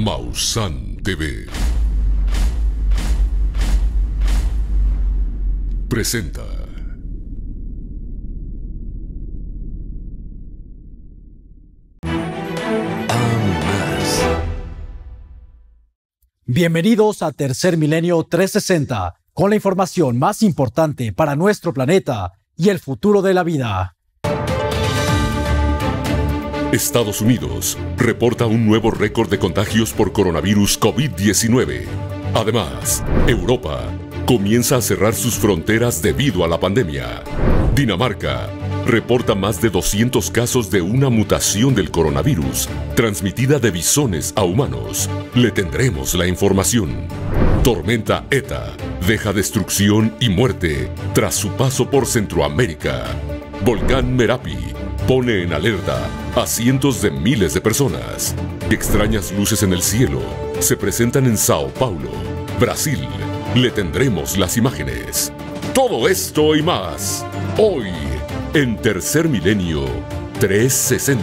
Maussan TV presenta. Bienvenidos a Tercer Milenio 360, con la información más importante para nuestro planeta y el futuro de la vida. Estados Unidos reporta un nuevo récord de contagios por coronavirus COVID-19. Además, Europa comienza a cerrar sus fronteras debido a la pandemia. Dinamarca reporta más de 200 casos de una mutación del coronavirus transmitida de bisones a humanos. Le tendremos la información. Tormenta ETA deja destrucción y muerte tras su paso por Centroamérica. Volcán Merapi pone en alerta a cientos de miles de personas. Extrañas luces en el cielo se presentan en Sao Paulo, Brasil. Le tendremos las imágenes. Todo esto y más, hoy en Tercer Milenio 360.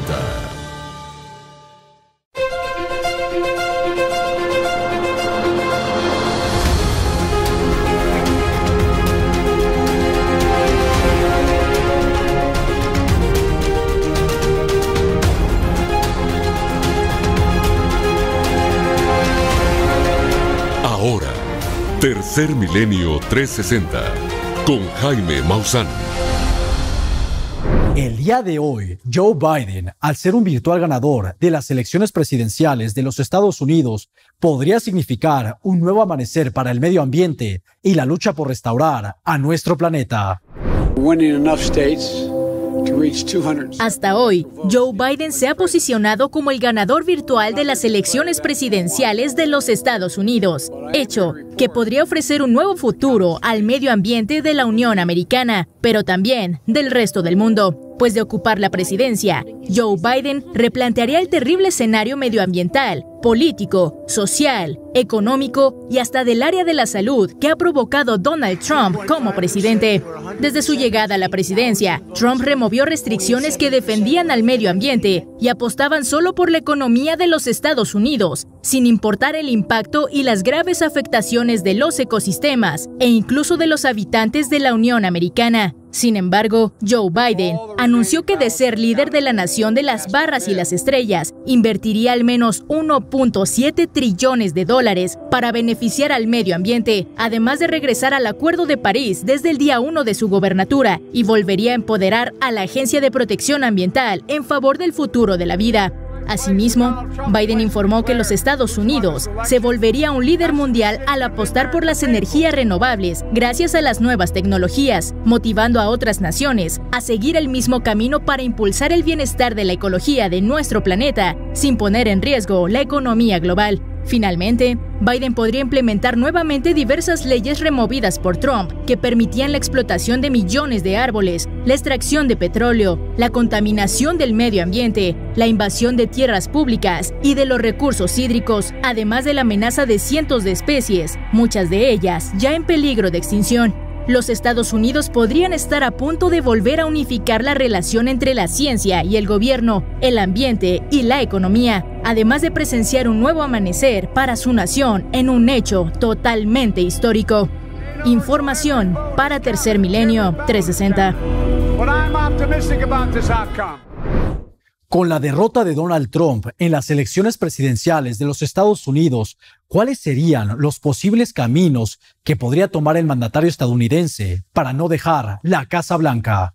Ahora, Tercer Milenio 360, con Jaime Maussan. El día de hoy, Joe Biden, al ser un virtual ganador de las elecciones presidenciales de los Estados Unidos, podría significar un nuevo amanecer para el medio ambiente y la lucha por restaurar a nuestro planeta. Hasta hoy, Joe Biden se ha posicionado como el ganador virtual de las elecciones presidenciales de los Estados Unidos, hecho que podría ofrecer un nuevo futuro al medio ambiente de la Unión Americana, pero también del resto del mundo. Pues de ocupar la presidencia, Joe Biden replantearía el terrible escenario medioambiental, político, social, económico y hasta del área de la salud que ha provocado Donald Trump como presidente. Desde su llegada a la presidencia, Trump removió restricciones que defendían al medio ambiente y apostaban solo por la economía de los Estados Unidos, sin importar el impacto y las graves afectaciones de los ecosistemas e incluso de los habitantes de la Unión Americana. Sin embargo, Joe Biden anunció que de ser líder de la nación de las barras y las estrellas, invertiría al menos 1.7 trillones de dólares para beneficiar al medio ambiente, además de regresar al Acuerdo de París desde el día 1 de su gobernatura y volvería a empoderar a la Agencia de Protección Ambiental en favor del futuro de la vida. Asimismo, Biden informó que los Estados Unidos se volvería un líder mundial al apostar por las energías renovables gracias a las nuevas tecnologías, motivando a otras naciones a seguir el mismo camino para impulsar el bienestar de la ecología de nuestro planeta sin poner en riesgo la economía global. Finalmente, Biden podría implementar nuevamente diversas leyes removidas por Trump que permitían la explotación de millones de árboles, la extracción de petróleo, la contaminación del medio ambiente, la invasión de tierras públicas y de los recursos hídricos, además de la amenaza de cientos de especies, muchas de ellas ya en peligro de extinción. Los Estados Unidos podrían estar a punto de volver a unificar la relación entre la ciencia y el gobierno, el ambiente y la economía, además de presenciar un nuevo amanecer para su nación en un hecho totalmente histórico. Información para Tercer Milenio 360. Con la derrota de Donald Trump en las elecciones presidenciales de los Estados Unidos, ¿cuáles serían los posibles caminos que podría tomar el mandatario estadounidense para no dejar la Casa Blanca?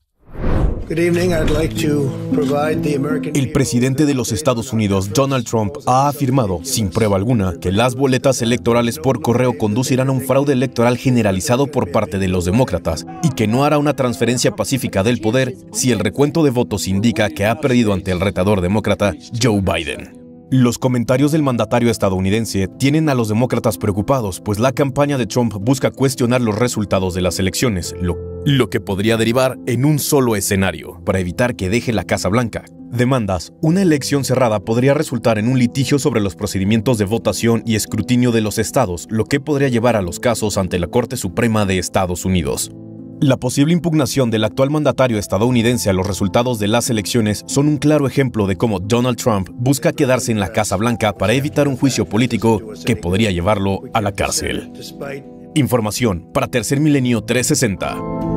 El presidente de los Estados Unidos, Donald Trump, ha afirmado, sin prueba alguna, que las boletas electorales por correo conducirán a un fraude electoral generalizado por parte de los demócratas y que no hará una transferencia pacífica del poder si el recuento de votos indica que ha perdido ante el retador demócrata Joe Biden. Los comentarios del mandatario estadounidense tienen a los demócratas preocupados, pues la campaña de Trump busca cuestionar los resultados de las elecciones, lo que podría derivar en un solo escenario, para evitar que deje la Casa Blanca. Demandas. Una elección cerrada podría resultar en un litigio sobre los procedimientos de votación y escrutinio de los estados, lo que podría llevar a los casos ante la Corte Suprema de Estados Unidos. La posible impugnación del actual mandatario estadounidense a los resultados de las elecciones son un claro ejemplo de cómo Donald Trump busca quedarse en la Casa Blanca para evitar un juicio político que podría llevarlo a la cárcel. Información para Tercer Milenio 360.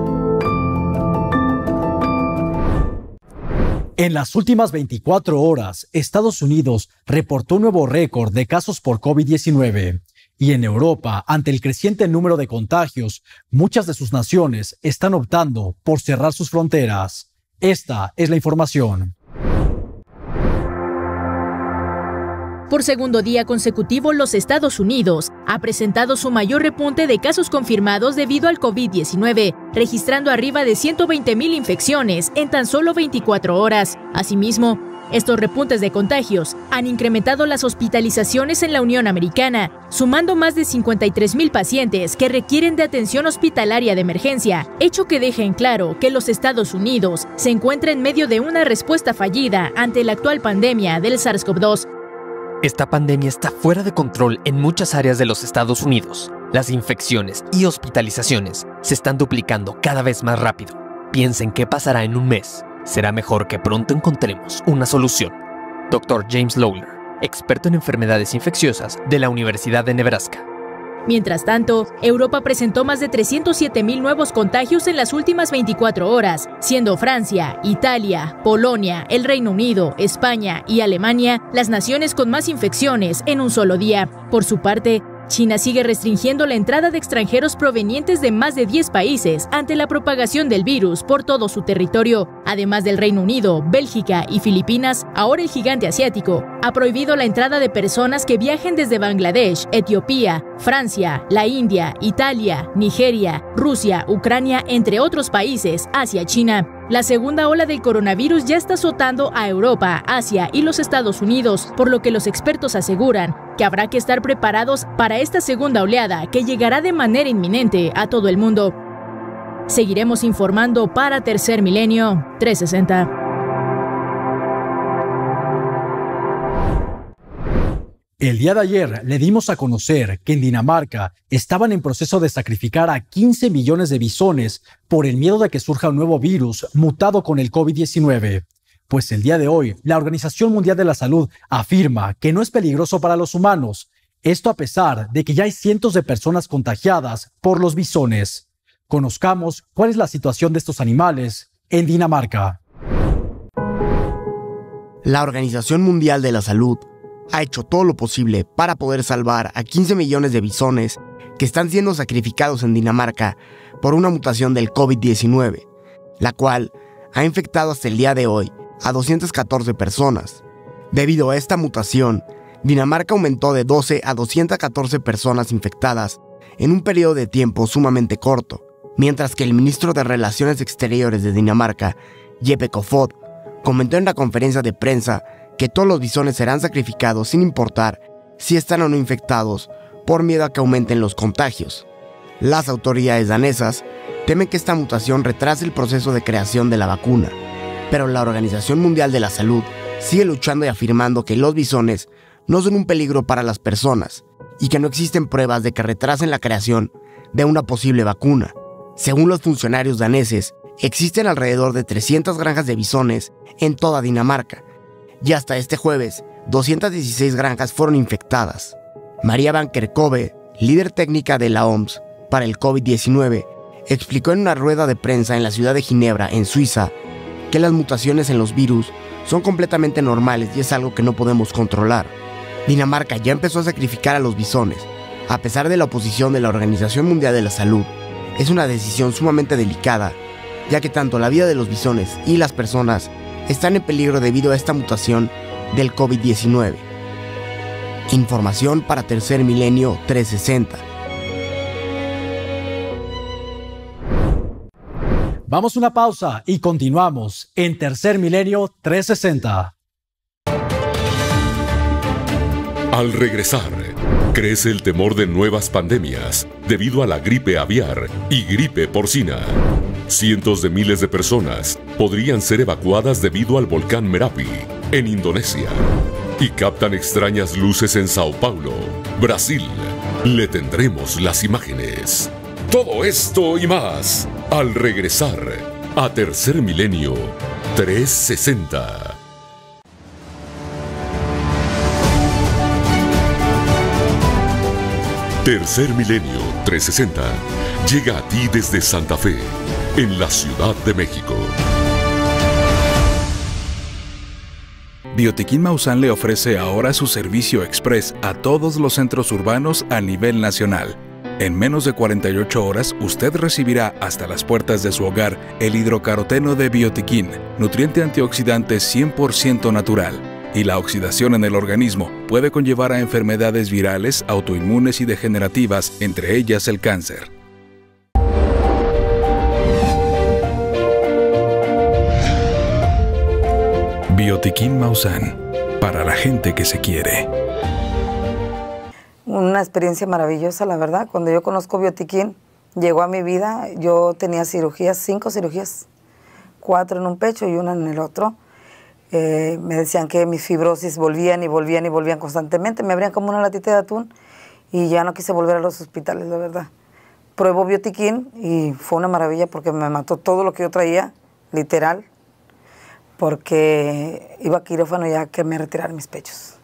En las últimas 24 horas, Estados Unidos reportó un nuevo récord de casos por COVID-19. Y en Europa, ante el creciente número de contagios, muchas de sus naciones están optando por cerrar sus fronteras. Esta es la información. Por segundo día consecutivo, los Estados Unidos ha presentado su mayor repunte de casos confirmados debido al COVID-19, registrando arriba de 120,000 infecciones en tan solo 24 horas. Asimismo, estos repuntes de contagios han incrementado las hospitalizaciones en la Unión Americana, sumando más de 53,000 pacientes que requieren de atención hospitalaria de emergencia, hecho que deja en claro que los Estados Unidos se encuentra en medio de una respuesta fallida ante la actual pandemia del SARS-CoV-2. Esta pandemia está fuera de control en muchas áreas de los Estados Unidos. Las infecciones y hospitalizaciones se están duplicando cada vez más rápido. Piensen qué pasará en un mes. Será mejor que pronto encontremos una solución. Dr. James Lawler, experto en enfermedades infecciosas de la Universidad de Nebraska. Mientras tanto, Europa presentó más de 307,000 nuevos contagios en las últimas 24 horas, siendo Francia, Italia, Polonia, el Reino Unido, España y Alemania las naciones con más infecciones en un solo día. Por su parte, China sigue restringiendo la entrada de extranjeros provenientes de más de 10 países ante la propagación del virus por todo su territorio. Además del Reino Unido, Bélgica y Filipinas, ahora el gigante asiático ha prohibido la entrada de personas que viajen desde Bangladesh, Etiopía, Francia, la India, Italia, Nigeria, Rusia, Ucrania, entre otros países, hacia China. La segunda ola del coronavirus ya está azotando a Europa, Asia y los Estados Unidos, por lo que los expertos aseguran que habrá que estar preparados para esta segunda oleada que llegará de manera inminente a todo el mundo. Seguiremos informando para Tercer Milenio 360. El día de ayer le dimos a conocer que en Dinamarca estaban en proceso de sacrificar a 15 millones de bisones por el miedo de que surja un nuevo virus mutado con el COVID-19. Pues el día de hoy, la Organización Mundial de la Salud afirma que no es peligroso para los humanos. Esto a pesar de que ya hay cientos de personas contagiadas por los bisones. Conozcamos cuál es la situación de estos animales en Dinamarca. La Organización Mundial de la Salud ha hecho todo lo posible para poder salvar a 15 millones de bisones que están siendo sacrificados en Dinamarca por una mutación del COVID-19, la cual ha infectado hasta el día de hoy a 214 personas. Debido a esta mutación, Dinamarca aumentó de 12 a 214 personas infectadas en un periodo de tiempo sumamente corto, mientras que el ministro de Relaciones Exteriores de Dinamarca, Jeppe Kofod, comentó en la conferencia de prensa que todos los bisones serán sacrificados sin importar si están o no infectados por miedo a que aumenten los contagios. Las autoridades danesas temen que esta mutación retrase el proceso de creación de la vacuna, pero la Organización Mundial de la Salud sigue luchando y afirmando que los bisones no son un peligro para las personas y que no existen pruebas de que retrasen la creación de una posible vacuna. Según los funcionarios daneses, existen alrededor de 300 granjas de bisones en toda Dinamarca, y hasta este jueves, 216 granjas fueron infectadas. María Van Kerkhove, líder técnica de la OMS para el COVID-19, explicó en una rueda de prensa en la ciudad de Ginebra, en Suiza, que las mutaciones en los virus son completamente normales y es algo que no podemos controlar. Dinamarca ya empezó a sacrificar a los bisones, a pesar de la oposición de la Organización Mundial de la Salud. Es una decisión sumamente delicada, ya que tanto la vida de los bisones y las personas están en peligro debido a esta mutación del COVID-19. Información para Tercer Milenio 360. Vamos a una pausa y continuamos en Tercer Milenio 360. Al regresar, crece el temor de nuevas pandemias debido a la gripe aviar y gripe porcina. Cientos de miles de personas podrían ser evacuadas debido al volcán Merapi, en Indonesia. Y captan extrañas luces en Sao Paulo, Brasil. Le tendremos las imágenes. Todo esto y más Al regresar a Tercer Milenio 360. Tercer Milenio 360 llega a ti desde Santa Fe, en la Ciudad de México. Biotiquín Maussan le ofrece ahora su servicio express a todos los centros urbanos a nivel nacional. En menos de 48 horas, usted recibirá hasta las puertas de su hogar el hidrocaroteno de Biotiquín, nutriente antioxidante 100% natural. Y la oxidación en el organismo puede conllevar a enfermedades virales, autoinmunes y degenerativas, entre ellas el cáncer. Biotiquín Maussan, para la gente que se quiere. Una experiencia maravillosa, la verdad. Cuando yo conozco Biotiquín, llegó a mi vida, yo tenía cirugías, 5 cirugías, 4 en un pecho y 1 en el otro. Me decían que mis fibrosis volvían y volvían y volvían constantemente, me abrían como una latita de atún y ya no quise volver a los hospitales, la verdad. Pruebo Biotiquín y fue una maravilla porque me mató todo lo que yo traía, literal, porque iba a quirófano ya que me retiraran mis pechos.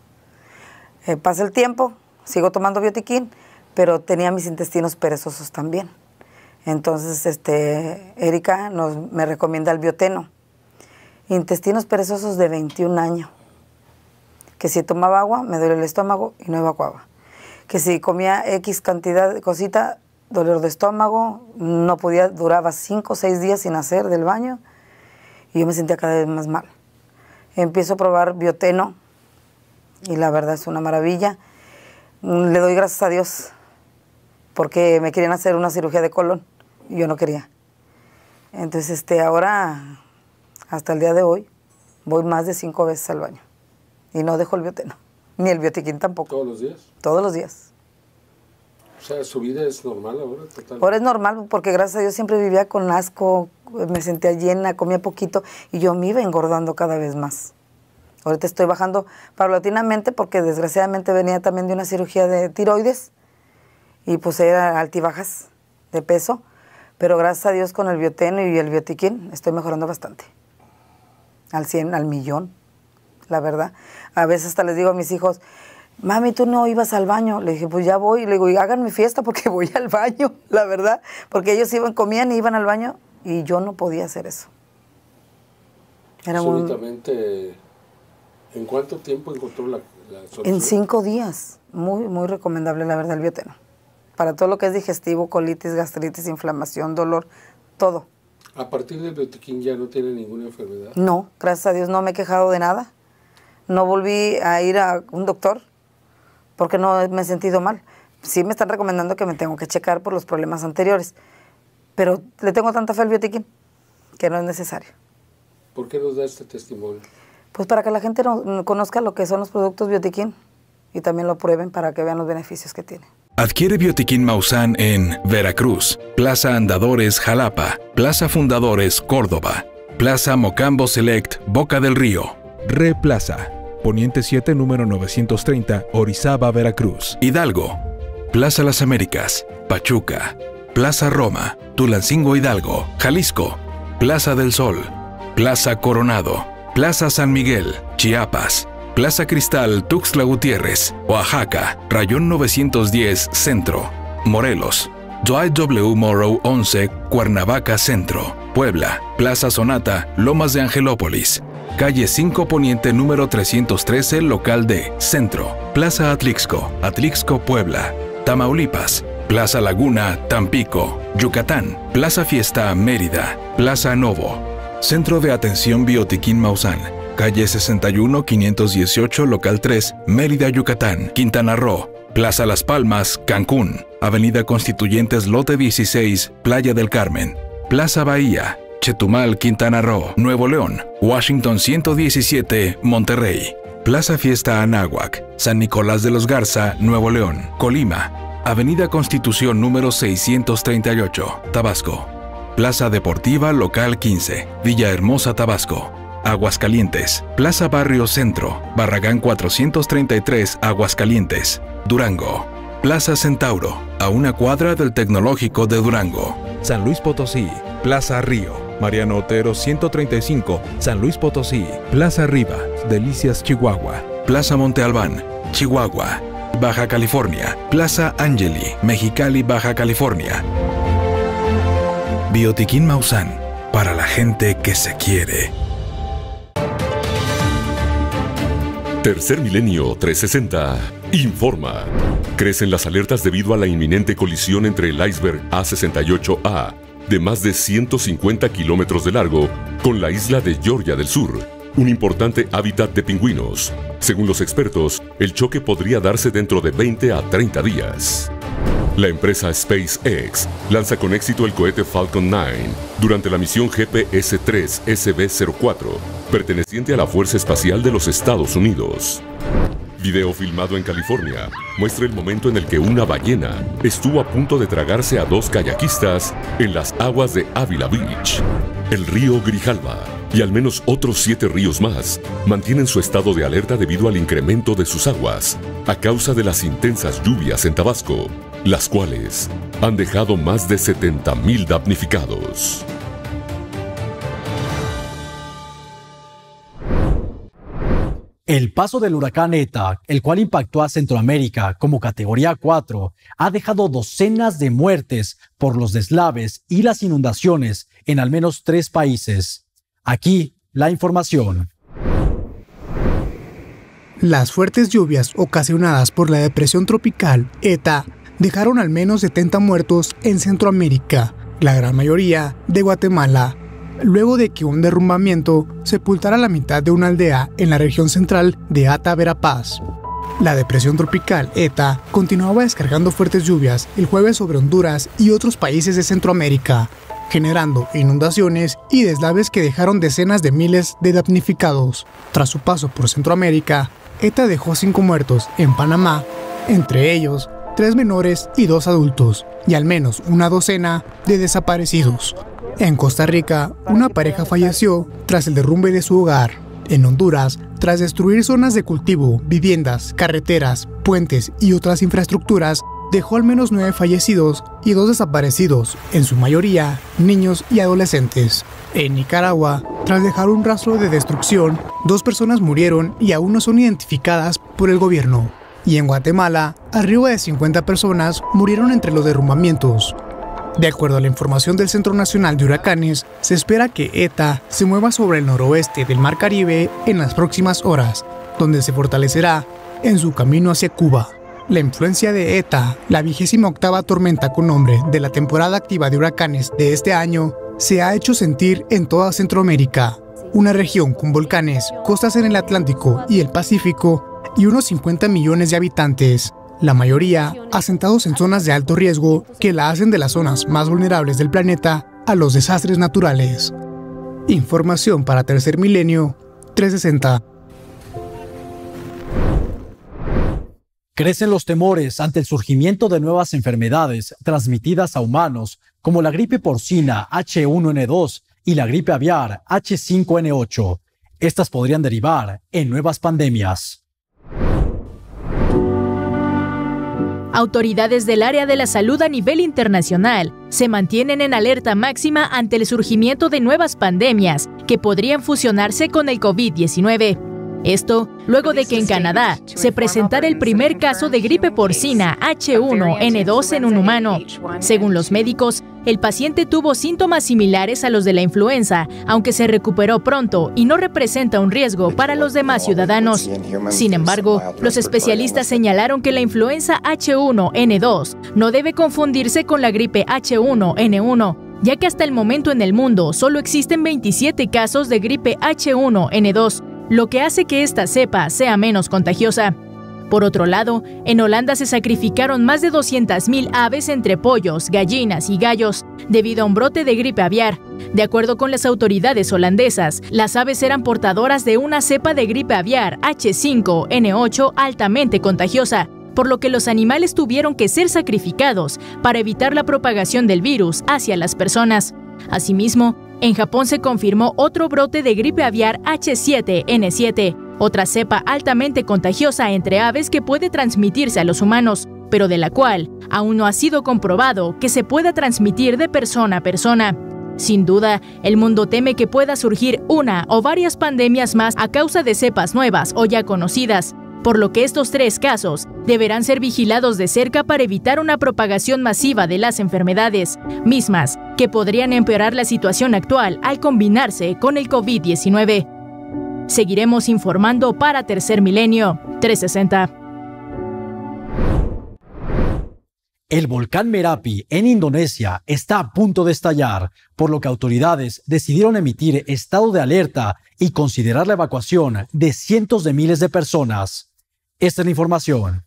Pasa el tiempo, sigo tomando Biotiquín, pero tenía mis intestinos perezosos también. Entonces, Erika me recomienda el bioteno. Intestinos perezosos de 21 años. Que si tomaba agua, me duele el estómago y no evacuaba. Que si comía X cantidad de cosita, dolor de estómago, no podía, duraba 5 o 6 días sin hacer del baño y yo me sentía cada vez más mal. Empiezo a probar bioteno y la verdad es una maravilla. Le doy gracias a Dios porque me querían hacer una cirugía de colon y yo no quería. Entonces, ahora, hasta el día de hoy, voy más de 5 veces al baño y no dejo el bioteno, ni el Biotiquín tampoco. ¿Todos los días? Todos los días. O sea, ¿su vida es normal ahora? Totalmente. Ahora es normal porque gracias a Dios siempre vivía con asco, me sentía llena, comía poquito y yo me iba engordando cada vez más. Ahorita estoy bajando paulatinamente porque desgraciadamente venía también de una cirugía de tiroides y pues era altibajas de peso, pero gracias a Dios con el bioteno y el Biotiquín estoy mejorando bastante. Al 100, al millón, la verdad. A veces hasta les digo a mis hijos, mami, ¿tú no ibas al baño? Le dije, pues ya voy. Le digo, y hagan mi fiesta porque voy al baño, la verdad. Porque ellos comían y iban al baño y yo no podía hacer eso. Era Súbitamente, ¿en cuánto tiempo encontró la solución? En 5 días. Muy, muy recomendable, la verdad, el bioteno. Para todo lo que es digestivo, colitis, gastritis, inflamación, dolor, todo. ¿A partir del Biotiquín ya no tiene ninguna enfermedad? No, gracias a Dios no me he quejado de nada. No volví a ir a un doctor porque no me he sentido mal. Sí me están recomendando que me tengo que checar por los problemas anteriores, pero le tengo tanta fe al Biotiquín que no es necesario. ¿Por qué nos da este testimonio? Pues para que la gente conozca lo que son los productos Biotiquín y también lo prueben para que vean los beneficios que tiene. Adquiere Biotiquín Maussan en Veracruz, Plaza Andadores Jalapa, Plaza Fundadores Córdoba, Plaza Mocambo Select Boca del Río, Replaza, Poniente 7 número 930, Orizaba, Veracruz, Hidalgo, Plaza Las Américas, Pachuca, Plaza Roma, Tulancingo Hidalgo, Jalisco, Plaza del Sol, Plaza Coronado, Plaza San Miguel, Chiapas, Plaza Cristal, Tuxtla Gutiérrez, Oaxaca, Rayón 910, Centro, Morelos, Dwight W. Morrow 11, Cuernavaca Centro, Puebla, Plaza Sonata, Lomas de Angelópolis, Calle 5 Poniente número 313, Local D, Centro, Plaza Atlixco, Atlixco, Puebla, Tamaulipas, Plaza Laguna, Tampico, Yucatán, Plaza Fiesta, Mérida, Plaza Novo, Centro de Atención Biotiquín Maussan, Calle 61, 518, Local 3, Mérida, Yucatán, Quintana Roo, Plaza Las Palmas, Cancún, Avenida Constituyentes, Lote 16, Playa del Carmen, Plaza Bahía, Chetumal, Quintana Roo, Nuevo León, Washington 117, Monterrey, Plaza Fiesta Anáhuac, San Nicolás de los Garza, Nuevo León, Colima, Avenida Constitución número 638, Tabasco, Plaza Deportiva Local 15, Villahermosa, Tabasco, Aguascalientes, Plaza Barrio Centro, Barragán 433, Aguascalientes, Durango, Plaza Centauro, a una cuadra del Tecnológico de Durango, San Luis Potosí, Plaza Río, Mariano Otero 135, San Luis Potosí, Plaza Rivas, Delicias, Chihuahua, Plaza Monte Albán, Chihuahua, Baja California, Plaza Angeli, Mexicali, Baja California. Biotiquín Maussan, para la gente que se quiere. Tercer Milenio 360 informa. Crecen las alertas debido a la inminente colisión entre el iceberg A68A, de más de 150 kilómetros de largo, con la isla de Georgia del Sur, un importante hábitat de pingüinos. Según los expertos, el choque podría darse dentro de 20 a 30 días. La empresa SpaceX lanza con éxito el cohete Falcon 9 durante la misión GPS-3 SB-04, perteneciente a la Fuerza Espacial de los Estados Unidos. Video filmado en California muestra el momento en el que una ballena estuvo a punto de tragarse a dos kayakistas en las aguas de Avila Beach. El río Grijalva y al menos otros 7 ríos más mantienen su estado de alerta debido al incremento de sus aguas a causa de las intensas lluvias en Tabasco, las cuales han dejado más de 70,000 damnificados. El paso del huracán ETA, el cual impactó a Centroamérica como categoría 4, ha dejado docenas de muertes por los deslaves y las inundaciones en al menos 3 países. Aquí la información. Las fuertes lluvias ocasionadas por la depresión tropical ETA dejaron al menos 70 muertos en Centroamérica, la gran mayoría de Guatemala, luego de que un derrumbamiento sepultara la mitad de una aldea en la región central de Ata, Verapaz. La depresión tropical ETA continuaba descargando fuertes lluvias el jueves sobre Honduras y otros países de Centroamérica, generando inundaciones y deslaves que dejaron decenas de miles de damnificados. Tras su paso por Centroamérica, ETA dejó 5 muertos en Panamá, entre ellos 3 menores y 2 adultos, y al menos una docena de desaparecidos. En Costa Rica, una pareja falleció tras el derrumbe de su hogar. En Honduras, tras destruir zonas de cultivo, viviendas, carreteras, puentes y otras infraestructuras, dejó al menos 9 fallecidos y 2 desaparecidos, en su mayoría niños y adolescentes. En Nicaragua, tras dejar un rastro de destrucción, 2 personas murieron y aún no son identificadas por el gobierno. Y en Guatemala, arriba de 50 personas murieron entre los derrumbamientos. De acuerdo a la información del Centro Nacional de Huracanes, se espera que ETA se mueva sobre el noroeste del Mar Caribe en las próximas horas, donde se fortalecerá en su camino hacia Cuba. La influencia de ETA, la 28ª tormenta con nombre de la temporada activa de huracanes de este año, se ha hecho sentir en toda Centroamérica, una región con volcanes, costas en el Atlántico y el Pacífico y unos 50 millones de habitantes, la mayoría asentados en zonas de alto riesgo que la hacen de las zonas más vulnerables del planeta a los desastres naturales. Información para Tercer Milenio 360. Crecen los temores ante el surgimiento de nuevas enfermedades transmitidas a humanos, como la gripe porcina H1N2 y la gripe aviar H5N8. Estas podrían derivar en nuevas pandemias. Autoridades del área de la salud a nivel internacional se mantienen en alerta máxima ante el surgimiento de nuevas pandemias que podrían fusionarse con el COVID-19. Esto, luego de que en Canadá se presentara el primer caso de gripe porcina H1N2 en un humano. Según los médicos, el paciente tuvo síntomas similares a los de la influenza, aunque se recuperó pronto y no representa un riesgo para los demás ciudadanos. Sin embargo, los especialistas señalaron que la influenza H1N2 no debe confundirse con la gripe H1N1, ya que hasta el momento en el mundo solo existen 27 casos de gripe H1N2, lo que hace que esta cepa sea menos contagiosa. Por otro lado, en Holanda se sacrificaron más de 200,000 aves entre pollos, gallinas y gallos debido a un brote de gripe aviar. De acuerdo con las autoridades holandesas, las aves eran portadoras de una cepa de gripe aviar H5N8 altamente contagiosa, por lo que los animales tuvieron que ser sacrificados para evitar la propagación del virus hacia las personas. Asimismo, en Japón se confirmó otro brote de gripe aviar H7N7, otra cepa altamente contagiosa entre aves que puede transmitirse a los humanos. pero de la cual aún no ha sido comprobado que se pueda transmitir de persona a persona. Sin duda, el mundo teme que pueda surgir una o varias pandemias más a causa de cepas nuevas o ya conocidas, por lo que estos 3 casos deberán ser vigilados de cerca para evitar una propagación masiva de las enfermedades, mismas que podrían empeorar la situación actual al combinarse con el COVID-19. Seguiremos informando para Tercer Milenio 360. El volcán Merapi en Indonesia está a punto de estallar, por lo que autoridades decidieron emitir estado de alerta y considerar la evacuación de cientos de miles de personas. Esta es la información.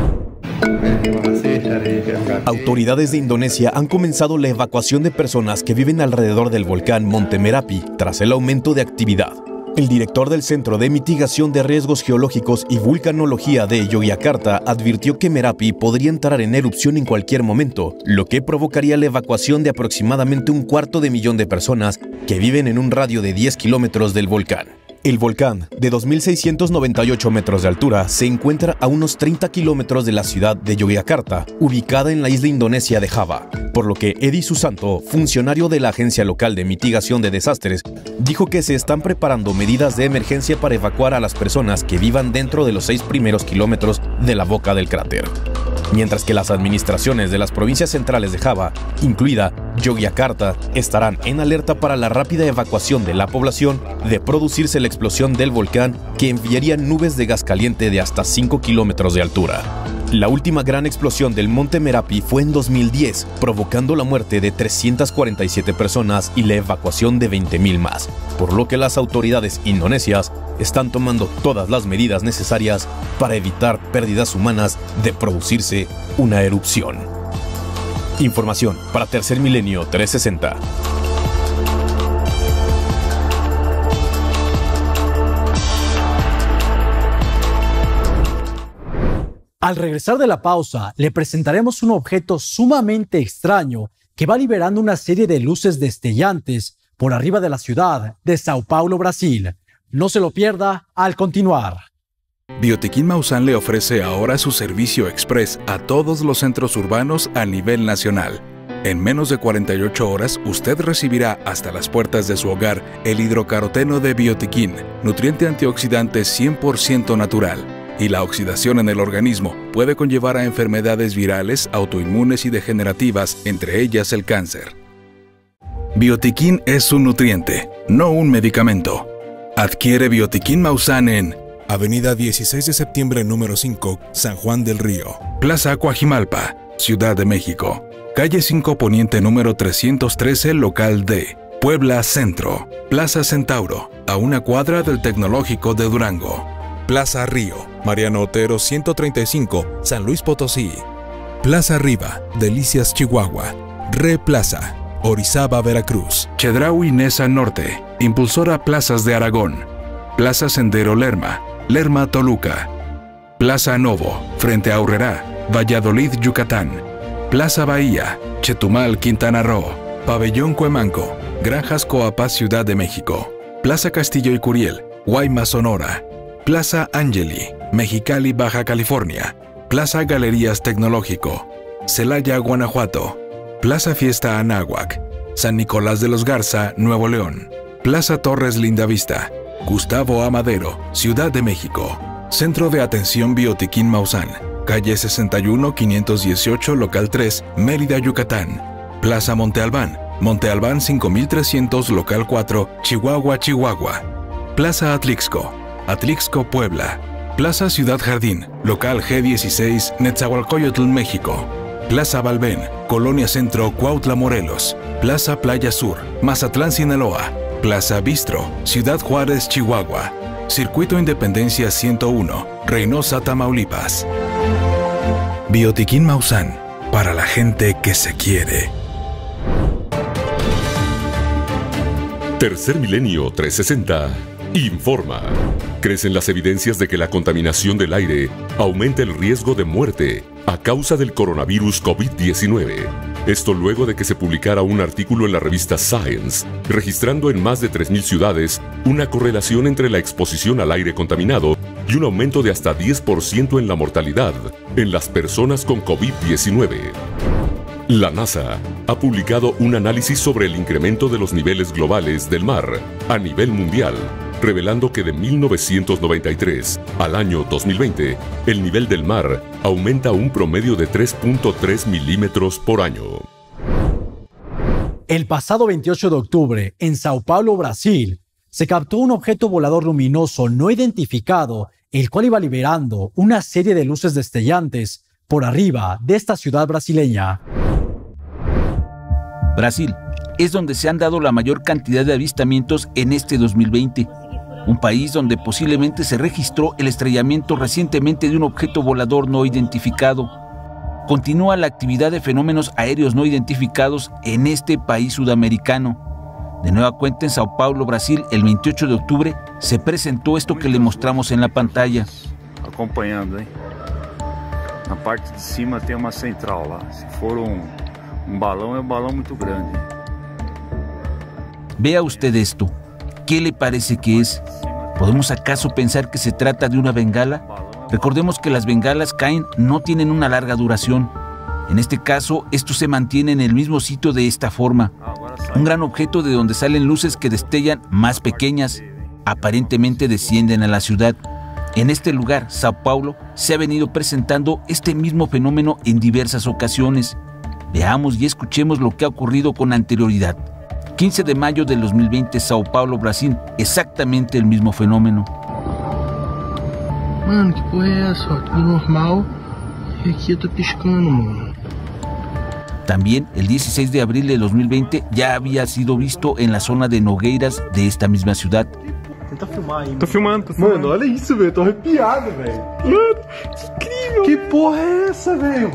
Autoridades de Indonesia han comenzado la evacuación de personas que viven alrededor del volcán Monte Merapi tras el aumento de actividad. El director del Centro de Mitigación de Riesgos Geológicos y Vulcanología de Yogyakarta advirtió que Merapi podría entrar en erupción en cualquier momento, lo que provocaría la evacuación de aproximadamente 250.000 de personas que viven en un radio de 10 kilómetros del volcán. El volcán, de 2.698 metros de altura, se encuentra a unos 30 kilómetros de la ciudad de Yogyakarta, ubicada en la isla indonesia de Java, por lo que Edi Susanto, funcionario de la Agencia Local de Mitigación de Desastres, dijo que se están preparando medidas de emergencia para evacuar a las personas que vivan dentro de los 6 primeros kilómetros de la boca del cráter. Mientras que las administraciones de las provincias centrales de Java, incluida Yogyakarta, estarán en alerta para la rápida evacuación de la población de producirse la explosión del volcán que enviaría nubes de gas caliente de hasta 5 kilómetros de altura. La última gran explosión del Monte Merapi fue en 2010, provocando la muerte de 347 personas y la evacuación de 20.000 más, por lo que las autoridades indonesias están tomando todas las medidas necesarias para evitar pérdidas humanas de producirse una erupción. Información para Tercer Milenio 360. Al regresar de la pausa, le presentaremos un objeto sumamente extraño que va liberando una serie de luces destellantes por arriba de la ciudad de Sao Paulo, Brasil. No se lo pierda al continuar. Biotiquín Maussan le ofrece ahora su servicio express a todos los centros urbanos a nivel nacional. En menos de 48 horas, usted recibirá hasta las puertas de su hogar el hidrocaroteno de Biotiquín, nutriente antioxidante 100% natural. Y la oxidación en el organismo puede conllevar a enfermedades virales, autoinmunes y degenerativas, entre ellas el cáncer. Biotiquín es un nutriente, no un medicamento. Adquiere Biotiquín Maussan en Avenida 16 de septiembre número 5, San Juan del Río. Plaza Coajimalpa, Ciudad de México. Calle 5 Poniente número 313, local D, Puebla Centro. Plaza Centauro, a una cuadra del Tecnológico de Durango. Plaza Río, Mariano Otero 135, San Luis Potosí. Plaza Riva, Delicias Chihuahua. Replaza, Orizaba, Veracruz. Chedraui Nesa Norte, Impulsora Plazas de Aragón. Plaza Sendero Lerma, Lerma Toluca. Plaza Novo, frente a Aurrerá, Valladolid, Yucatán. Plaza Bahía, Chetumal, Quintana Roo. Pabellón Cuemanco, Granjas Coapa, Ciudad de México. Plaza Castillo y Curiel, Guaymas, Sonora. Plaza Angeli, Mexicali, Baja California. Plaza Galerías Tecnológico, Celaya, Guanajuato. Plaza Fiesta Anáhuac, San Nicolás de los Garza, Nuevo León. Plaza Torres Lindavista, Gustavo A. Madero, Ciudad de México. Centro de Atención Biotiquín Maussan, calle 61 518, local 3, Mérida, Yucatán. Plaza Monte Albán, Monte Albán 5300, local 4, Chihuahua, Chihuahua. Plaza Atlixco, Atlixco, Puebla. Plaza Ciudad Jardín, local G16, Netzahualcoyotl, México. Plaza Valvén, Colonia Centro, Cuautla, Morelos. Plaza Playa Sur, Mazatlán, Sinaloa. Plaza Bistro, Ciudad Juárez, Chihuahua. Circuito Independencia 101, Reynosa, Tamaulipas. Biotiquín Maussan, para la gente que se quiere. Tercer Milenio 360 informa. Crecen las evidencias de que la contaminación del aire aumenta el riesgo de muerte a causa del coronavirus COVID-19. Esto luego de que se publicara un artículo en la revista Science, registrando en más de 3.000 ciudades una correlación entre la exposición al aire contaminado y un aumento de hasta 10% en la mortalidad en las personas con COVID-19. La NASA ha publicado un análisis sobre el incremento de los niveles globales del mar a nivel mundial, revelando que de 1993 al año 2020, el nivel del mar aumenta un promedio de 3.3 milímetros por año. El pasado 28 de octubre, en Sao Paulo, Brasil, se captó un objeto volador luminoso no identificado, el cual iba liberando una serie de luces destellantes por arriba de esta ciudad brasileña. Brasil es donde se han dado la mayor cantidad de avistamientos en este 2020. Un país donde posiblemente se registró el estrellamiento recientemente de un objeto volador no identificado. Continúa la actividad de fenómenos aéreos no identificados en este país sudamericano. De nueva cuenta, en Sao Paulo, Brasil, el 28 de octubre, se presentó esto que le mostramos en la pantalla. Acompanhando, hein? Na parte de cima tem uma central lá. Se for balão, é balão muito grande. Vea usted esto. ¿Qué le parece que es? ¿Podemos acaso pensar que se trata de una bengala? Recordemos que las bengalas caen no tienen una larga duración. En este caso, esto se mantiene en el mismo sitio de esta forma. Un gran objeto de donde salen luces que destellan más pequeñas. Aparentemente descienden a la ciudad. En este lugar, Sao Paulo, se ha venido presentando este mismo fenómeno en diversas ocasiones. Veamos y escuchemos lo que ha ocurrido con anterioridad. 15 de mayo del 2020, Sao Paulo, Brasil, exactamente el mismo fenómeno. Mano, que porra é essa? Tudo normal e aqui tá piscando, mano. También el 16 de abril de 2020 ya había sido visto en la zona de Nogueiras de esta misma ciudad. Tenta filmar aí. Tô filmando. Mano, olha isso, velho. Tô arrepiado, velho. Mano, que incrível. Que porra é essa, velho?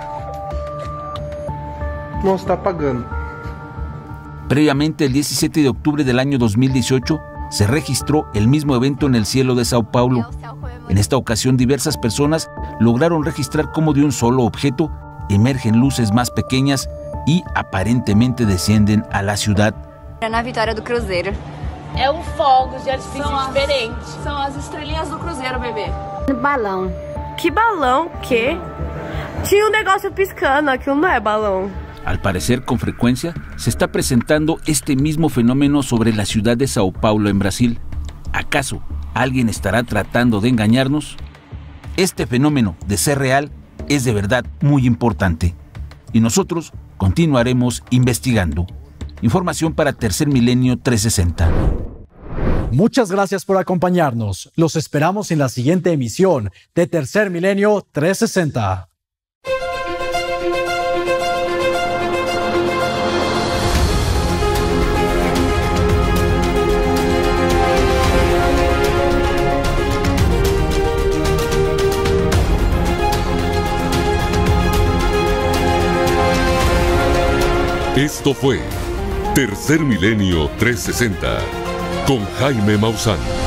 Nossa, tá apagando. Previamente, el 17 de octubre del año 2018, se registró el mismo evento en el cielo de Sao Paulo. En esta ocasión, diversas personas lograron registrar cómo de un solo objeto emergen luces más pequeñas y aparentemente descienden a la ciudad. Na vitória do Cruzeiro. É fogos de artifício diferente. São as estrelinhas do Cruzeiro, bebê. Balão. Que balão? Que? Tinha um negócio piscando, aquilo não é balão. Al parecer, con frecuencia, se está presentando este mismo fenómeno sobre la ciudad de Sao Paulo en Brasil. ¿Acaso alguien estará tratando de engañarnos? Este fenómeno, de ser real, es de verdad muy importante. Y nosotros continuaremos investigando. Información para Tercer Milenio 360. Muchas gracias por acompañarnos. Los esperamos en la siguiente emisión de Tercer Milenio 360. Esto fue Tercer Milenio 360 con Jaime Maussan.